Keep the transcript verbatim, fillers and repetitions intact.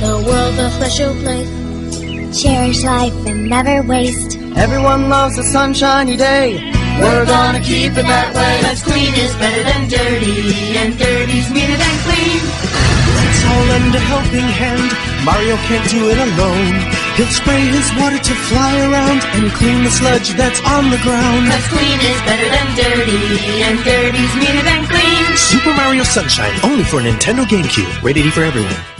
the world a special place. Cherish life and never waste. Everyone loves a sunshiny day. We're gonna keep it that way. Cause clean is better than dirty, and dirty's meaner than clean. Let's all lend a helping hand. Mario can't do it alone. He'll spray his water to fly around and clean the sludge that's on the ground. Cause clean is better than dirty, and dirty's meaner than clean. Super Mario Sunshine, only for Nintendo GameCube. Rated E for everyone.